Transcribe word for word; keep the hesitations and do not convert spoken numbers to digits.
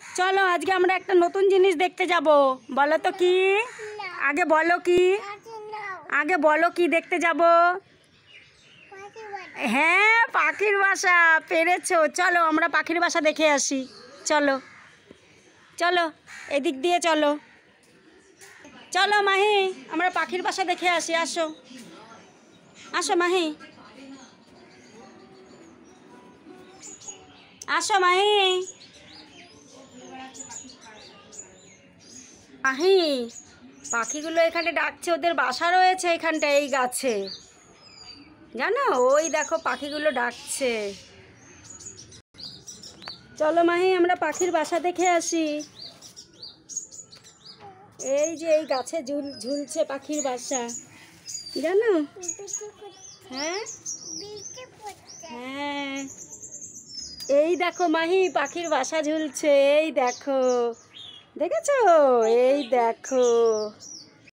চলো আজকে আমরা একটা নতুন জিনিস দেখতে যাব। বলো তো কি? আগে বলো কি? আগে বলো কি দেখতে যাব? হ্যাঁ, পাখির বাসা পেরেছো। চলো আমরা পাখির বাসা দেখে আসি। চলো চলো এদিক দিয়ে চলো। চলো মাহি, আমরা পাখির বাসা দেখে আসি। আসো আসো মাহি, আসো মাহি। মাহি, পাখিগুলো এখানে ডাকছে, ওদের বাসা রয়েছে এখানটা এই গাছে, জানো? ওই দেখো পাখিগুলো ডাকছে। চলো মাহি, আমরা পাখির বাসা দেখে আসি। এই যে এই গাছে ঝুল ঝুলছে পাখির বাসা, জানো? হ্যাঁ হ্যাঁ, এই দেখো মাহি, পাখির বাসা ঝুলছে। এই দেখো, দেখেছো? এই দেখো।